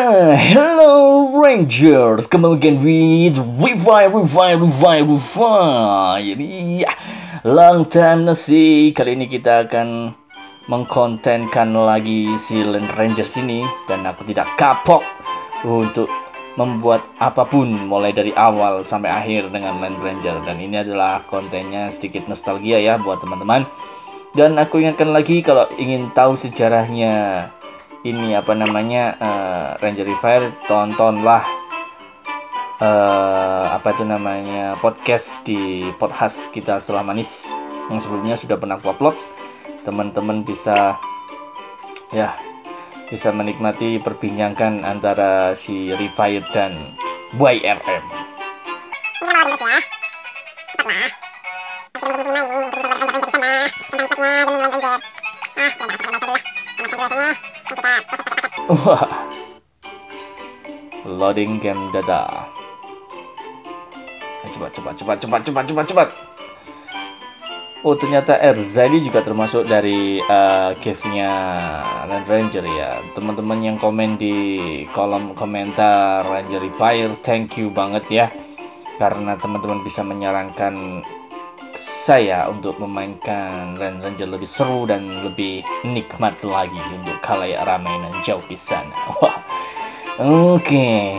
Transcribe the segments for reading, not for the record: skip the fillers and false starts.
Hello Rangers, kembali again with Revive. Long time no see. Kali ini kita akan mengkontenkan lagi si Land Rangers ini, dan aku tidak kapok untuk membuat apapun mulai dari awal sampai akhir dengan Land Ranger. Dan ini adalah kontennya sedikit nostalgia ya buat teman-teman. Dan aku ingatkan lagi, kalau ingin tahu sejarahnya ini Ranger Revive, tontonlah podcast di podcast kita Setelah Manis yang sebelumnya sudah pernah aku upload. Teman-teman bisa menikmati perbincangan antara si Revive dan YRM. Wah, loading game data. Cepat. Oh, ternyata Erza ini juga termasuk dari gift-nya Land Ranger ya. Teman-teman yang komen di kolom komentar Ranger Revive, thank you banget ya, karena teman-teman bisa menyarankan saya untuk memainkan Land Ranger lebih seru dan lebih nikmat lagi untuk khalayak ramai dan jauh di sana. Wah, oke.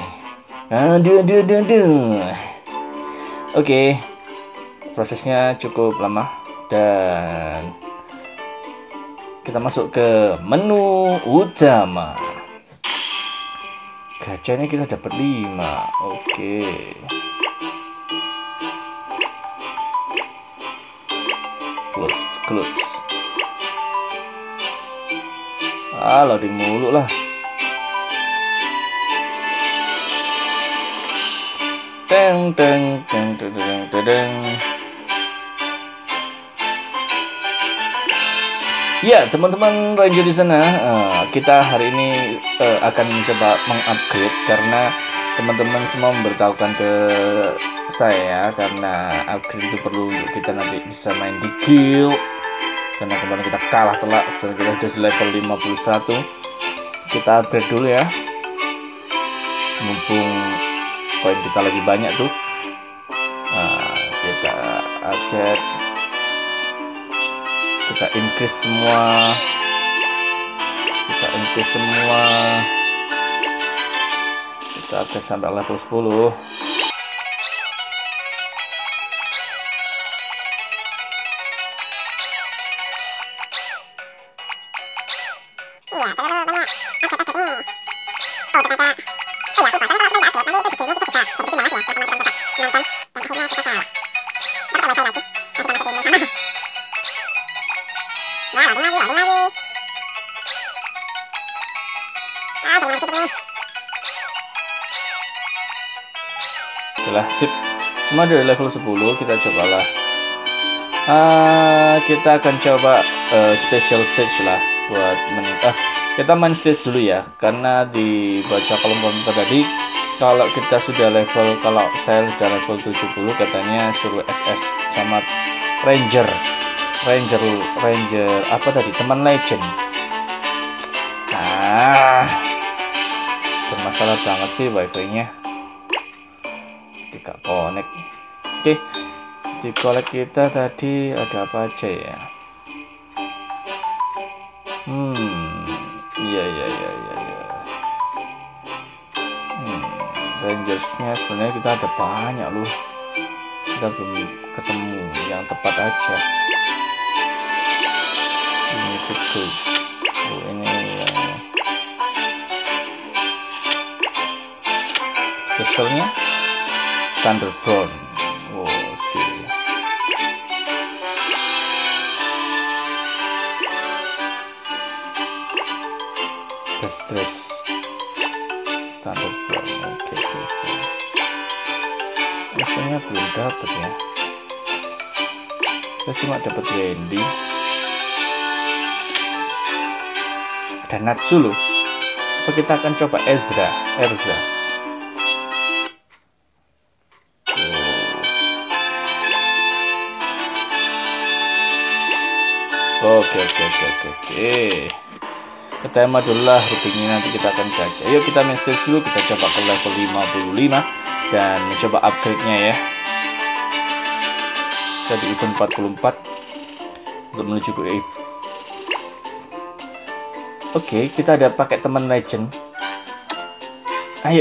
Oke, prosesnya cukup lama dan kita masuk ke menu utama. Gajahnya kita dapat 5. Oke. Close. Loading mulu lah. Teng. Ya, teman-teman Ranger di sana, kita hari ini akan mencoba mengupgrade, karena teman-teman semua memberitahukan ke saya karena upgrade itu perlu untuk kita nanti bisa main di guild. Karena kemarin kita kalah telak, kita sudah di level 51. Kita upgrade dulu ya, mumpung koin kita lagi banyak tuh. Kita upgrade, kita increase semua. Kita upgrade sampai level 10. Okelah, sip. Semua dari level 10. Kita cobalah. Kita akan coba special stage lah buat kita main stage dulu ya, karena dibaca kolom komentar tadi kalau kita sudah level, kalau saya sudah level 70 katanya suruh SS sama Ranger apa tadi, teman legend. Bermasalah banget sih wifi-nya, tidak connect. Oke, di collect kita tadi ada apa aja ya? Iya. Rangersnya sebenarnya kita ada banyak loh, kita belum ketemu yang tepat aja. Ini tuh, ini specialnya Thunderbolt. Oke. Stress Thunderbolt. Oke. Rasanya belum dapat ya. Kita cuma dapat Wendy. Ada Natsu loh. Apa kita akan coba Erza? Oke. Tema adalah rupanya nanti kita akan gacha. Yuk kita main stage dulu, kita coba ke level 55 dan mencoba upgrade-nya ya. Jadi event 44 untuk menuju ke Eve. Oke, kita ada pakai teman legend. Ayo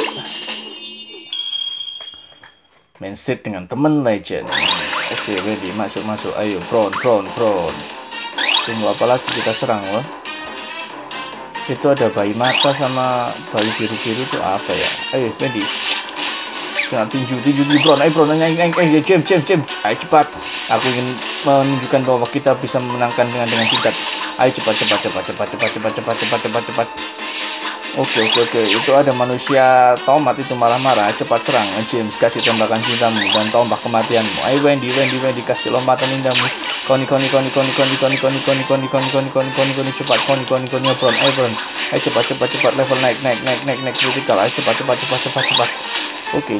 main set dengan teman legend. Oke, ready, masuk. Ayo, Bron. Tunggu apa lagi kita serang loh. Itu ada bayi mata sama bayi biru-biru itu apa ya? Ayo, ready. Jangan tinju Bron. Ayo Bron, James. Ayo cepat. Aku ingin menunjukkan bahwa kita bisa memenangkan dengan singkat. Ayo cepat. Oke. Itu ada manusia tomat itu malah marah. Cepat serang, James. Kasih tembakan cintamu dan tombak kematianmu. Ayo Wendy, kasih lompatan indahmu. Koni. Cepat, Koni, Bron. Ayo cepat. Level naik. Critical. Ayo cepat. Oke,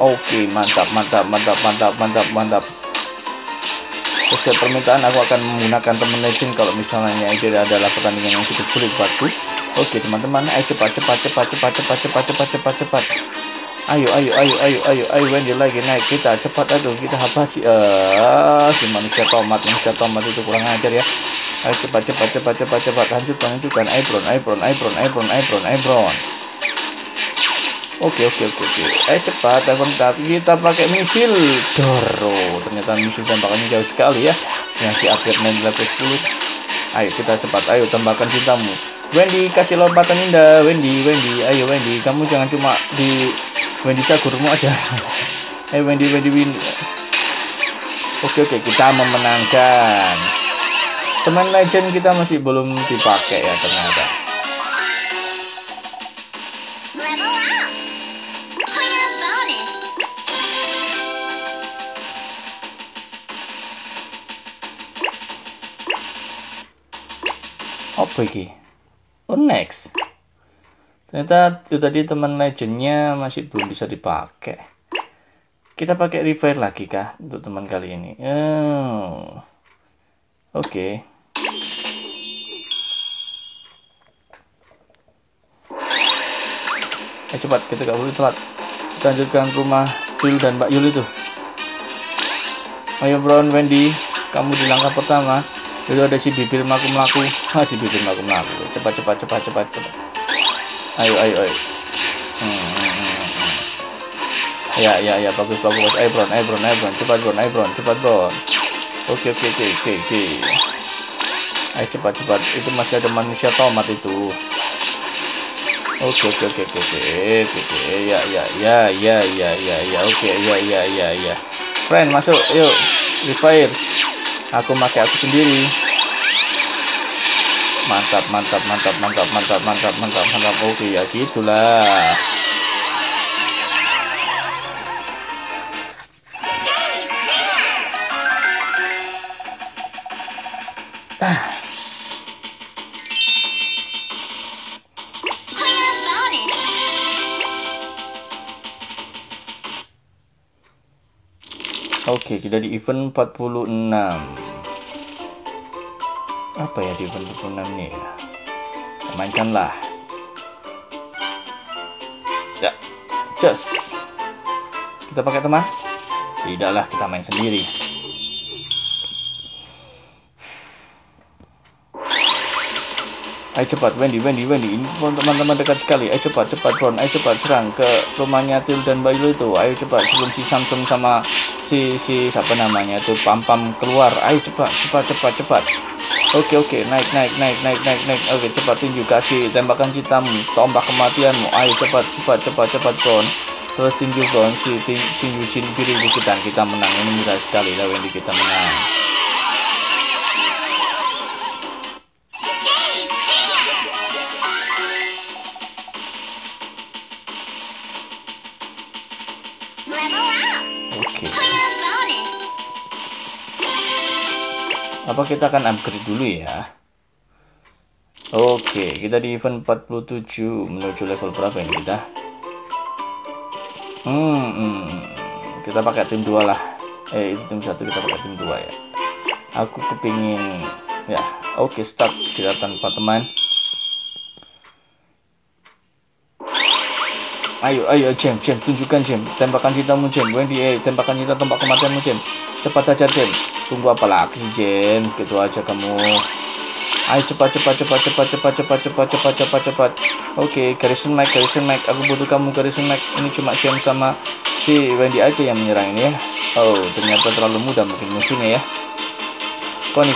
mantap. Sesuai permintaan aku akan menggunakan teman legend kalau misalnya ini adalah pertandingan yang cukup sulit buatku. Oke teman-teman, ayo cepat. Ayo, Wendy lagi naik, kita cepat kita habisi. Si manusia tomat itu kurang ajar ya. Ayo cepat. Hancurkan. Ayo Bron. Oke. Ayo cepat, kita pakai misil. Doro, ternyata misil tembakannya jauh sekali ya. Masih upgrade main level 10. Ayo kita cepat, ayo tembakan cintamu. Wendy, kasih lompatan indah. Wendy. Ayo Wendy, kamu jangan cuma di Wendy cagurmu aja. Ayo Wendy win. Oke, kita memenangkan. Teman legend kita masih belum dipakai ya ternyata. Apa ini? Oh, next. Ternyata itu tadi teman legendnya masih belum bisa dipakai. Kita pakai revive lagi kah untuk teman kali ini? Oke. Cepat, kita gak boleh telat. Kita lanjutkan rumah Yul dan Mbak Yul itu. Ayo Bron, Wendy, kamu di langkah pertama. Dulu ada si bibir melaku. Si bibir melaku. Cepat. Ayo. Ya, bagus. Ayo Bron. Cepat Bron. Oke. Ayo cepat. Itu masih ada manusia tomat itu. Oke. Ya. Oke, ya. Friend, masuk. Yuk. Revive. Aku pakai aku sendiri. Mantap. Oke, ya gitulah. Oke, kita di event 46. Apa ya di event 46 nih? Mainkanlah. Ya, just. Kita pakai teman? Tidaklah, kita main sendiri. Ayo cepat, Wendy. Ini teman-teman dekat sekali. Ayo cepat, Bron. Ayo cepat serang ke rumahnya Til dan Bayu itu. Ayo cepat sebelum si Samsung sama si siapa namanya itu Pam keluar. Ayo cepat. Oke, naik. Oke, cepat tinju, kasih tembakan cintamu, tombak kematianmu. Ayo cepat, Bron. Terus tinju Bron, si tinju jin biru kita menang. Ini mudah sekali lah Wendy, kita menang. Apa kita akan upgrade dulu ya? Oke, kita di event 47 menuju level berapa ini kita? Kita pakai tim 2 lah. Itu tim 1, kita pakai tim 2 ya. Aku kepingin ya. Oke, start. Kita tanpa teman. Ayo, Jam, tunjukkan Jam. Tembakan cintamu Jam. Wendy, tembakan cinta tombak kematianmu Jam. Cepat aja Jam. Tunggu apa lagi sih Jam? Gitu aja kamu. Ayo cepat. Oke, Garrison Mike. Aku butuh kamu Garrison Mike. Ini cuma Jam sama si Wendy aja yang menyerang ini ya. Oh, ternyata terlalu mudah mungkin musuhnya ya. Koni.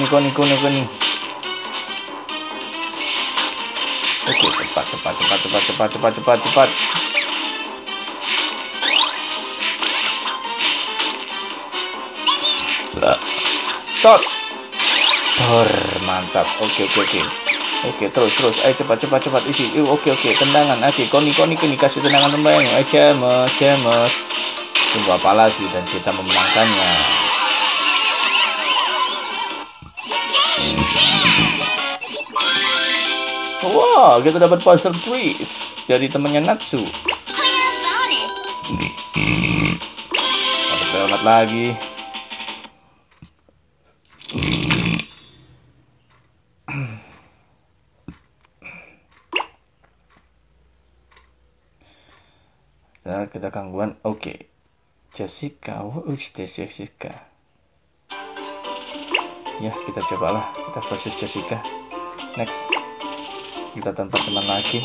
Oke, cepat. Shot. Mantap. Oke, terus. Ayo cepat isi. Oke, tendangan. Oke, Koni kasih tendangan terbaik. Ayo James. Tunggu apa lagi dan kita memenangkannya. Wow, kita dapat puzzle trees dari temannya Natsu. Dapat selamat lagi. Nah, kita gangguan. Oke. Jessica. Jessica. Ya, kita cobalah. Kita versus Jessica. Next. Kita tanpa teman lagi.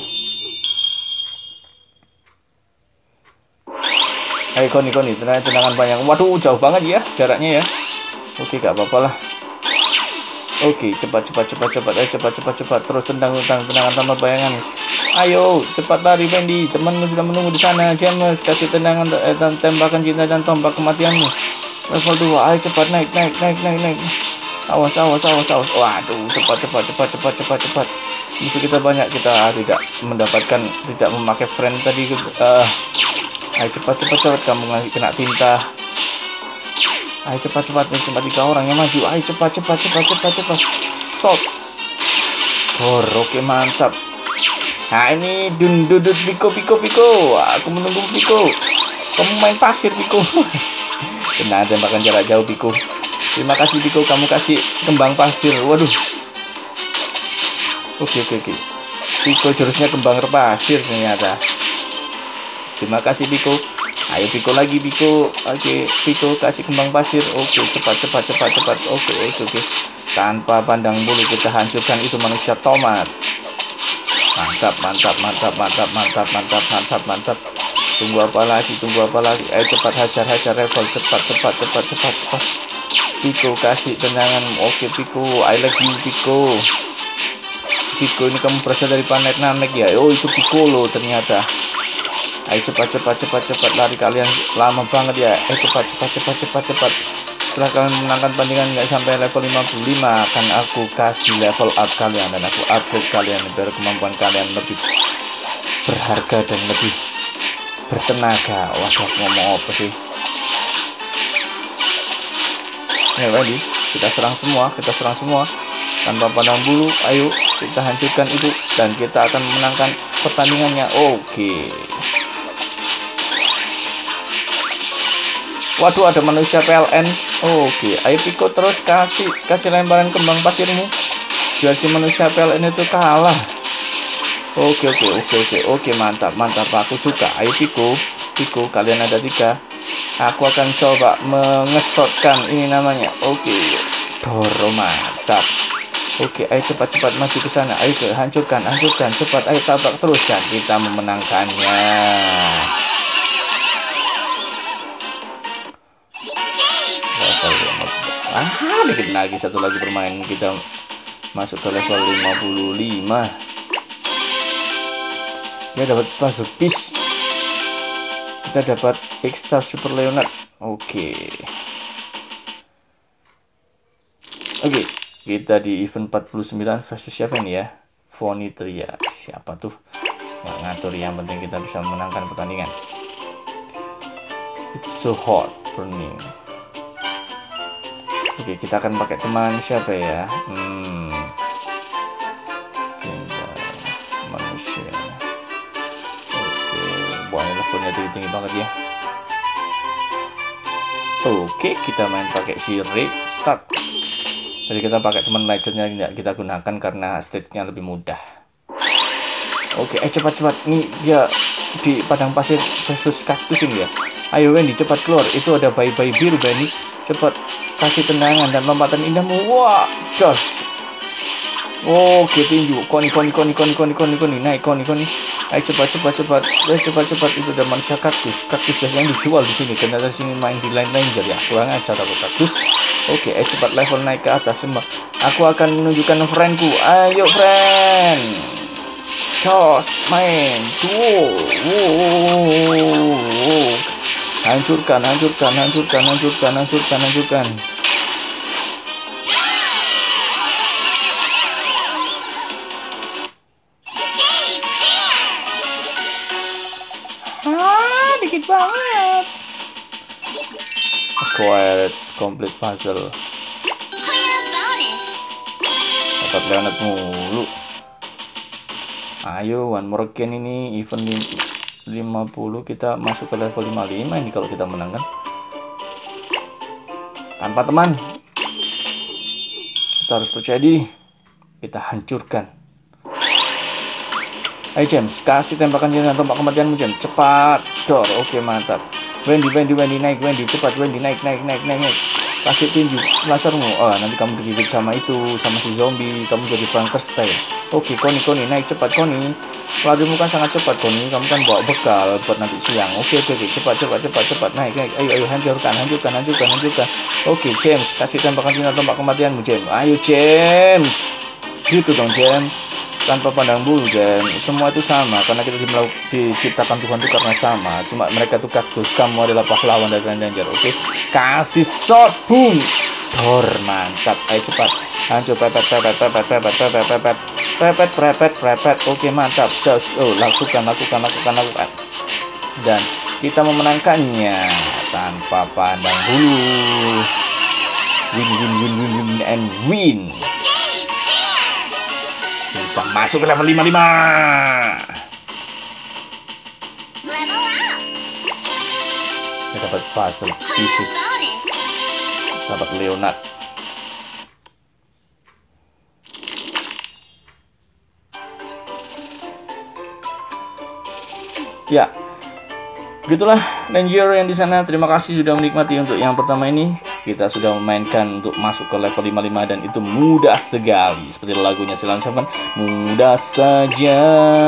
Ayo Koni, tendangan banyak. Waduh, jauh banget ya jaraknya ya. Oke, gak apa-apa lah. Oke, cepat. Ayo cepat. Terus tendangan tambah bayangan. Ayo, cepat lari Wendy. Temanmu sudah menunggu di sana. James, kasih tendangan tembakan cinta dan tombak kematianmu. Level 2. Ayo cepat naik. Awas. Waduh, cepat. Musuh kita banyak, kita tidak memakai friend tadi. Ayo cepat kamu ngasih kena tinta. Ayo cepat cuma 3 orang yang maju. Ayo cepat. Shot. Oke, mantap. Nah, ini dudut Piko. Aku menunggu Piko. Kamu main pasir Piko. Kena tembakan jarak jauh Piko. Terima kasih Piko, kamu kasih kembang pasir. Waduh. Oke. Piko jurusnya kembang pasir ternyata. Terima kasih Piko. Ayo Piko lagi Piko. Oke, Piko kasih kembang pasir. Oke, cepat. Oke. Tanpa pandang bulu kita hancurkan itu manusia tomat. Mantap. Tunggu apa lagi? Ayo cepat hajar level. Cepat. Piko kasih tendangan. Oke Piko, I like you Piko. Ini kamu berasal dari planet Namek ya? Oh, itu Piko loh ternyata. Ayo cepat lari, kalian lama banget ya. Cepat. Setelah kalian menangkan pertandingan nggak sampai level 55, akan aku kasih level up kalian dan aku upgrade kalian biar kemampuan kalian lebih berharga dan lebih bertenaga. Waduh, ngomong apa sih? Ready? Kita serang semua tanpa pandang bulu. Ayo kita hancurkan itu dan kita akan memenangkan pertandingannya. Oke. Waduh, ada manusia PLN. Oke, ayo Piko terus kasih lemparan kembang pasirmu biar si manusia PLN itu kalah. Oke, mantap. Aku suka. Ayo Piko, kalian ada 3. Aku akan coba mengesotkan ini namanya. Oke. Mantap. Oke, ayo cepat maju ke sana. Ayo hancurkan. Cepat, ayo tabrak terus dan kita memenangkannya. Dikit lagi, satu lagi permainan kita masuk ke level 55. Dia dapat puzzle piece. Kita dapat extra super Leonard. Oke, kita di event 49 versus siapa ini ya? Vonitria. Siapa tuh yang ngatur? Yang penting kita bisa memenangkan pertandingan. It's so hot burning. Oke, kita akan pakai teman siapa ya? Manusia. Oke, buahnya levelnya tinggi banget ya. Oke, kita main pakai si Restart. Jadi kita pakai teman legendnya tidak kita gunakan karena stage-nya lebih mudah. Oke, cepat. Nih dia di padang pasir versus kaktus ini ya. Ayo Wendy, cepat keluar. Itu ada bayi-bayi biru, Wendy. Cepat kasih tendangan dan lompatan indahmu. Wah, jos. Oke, tinju. Koni. Naik, koni. Ayo cepat. Cepat. Itu udah manusia kaktus. Kaktus biasanya dijual di sini. Karena di sini main di Line Ranger ya. Kurang ajar aku kaktus. Oke, ayo cepat level naik ke atas semua. Aku akan menunjukkan friendku. Ayo, friend. Jos, main. Hancurkan. Dikit banget. Acquired complete puzzle. Dapat Leonard mulu. Ayo, one more again ini event 50 kita masuk ke level 55 ini kalau kita menang kan. Tanpa teman. Kita harus percaya diri. Kita hancurkan. Ayo James, kasih tembakan jenazah tombak kematianmu James. Cepat, dor. Oke, mantap. Wendy naik, Wendy cepat, Wendy naik. Kasih tinju lasermu. Oh, nanti kamu digigit sama si zombie. Kamu jadi Frankenstein. Oke, Koni naik cepat, Koni. Larimu kan sangat cepat, Koni. Kamu kan bawa bekal buat nanti siang. Oke. Cepat. Naik. Ayo, hancurkan. Oke, James, kasih tembakan sinar tombak kematianmu, James. Ayo, James. Gitu dong, James. Tanpa pandang bulu, James. Semua itu sama karena kita diciptakan Tuhan itu karena sama. Cuma mereka tuh kaktus. Kamu adalah pahlawan dari Line Ranger. Oke. Kasih shot, boom. Dor, mantap. Ayo cepat. Hancur, prepet. Oke, mantap. Just, lakukan. Dan kita memenangkannya tanpa pandang bulu. Win. Kita masuk ke level 55. Kita dapat puzzle pieces. Dapat Leonard. Ya, begitulah Ranger yang di sana. Terima kasih sudah menikmati untuk yang pertama ini. Kita sudah memainkan untuk masuk ke level 55 dan itu mudah sekali. Seperti lagunya Silent Seven, mudah saja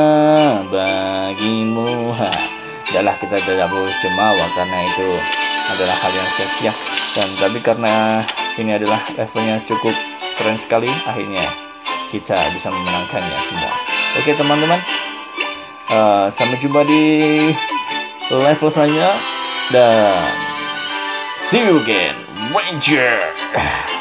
bagimu. Udahlah, kita tidak perlu jemawa karena itu adalah hal yang sia-sia. Dan tapi karena ini adalah levelnya cukup keren sekali, akhirnya kita bisa memenangkannya semua. Oke teman-teman, sampai jumpa di level selanjutnya dan see you again, Ranger.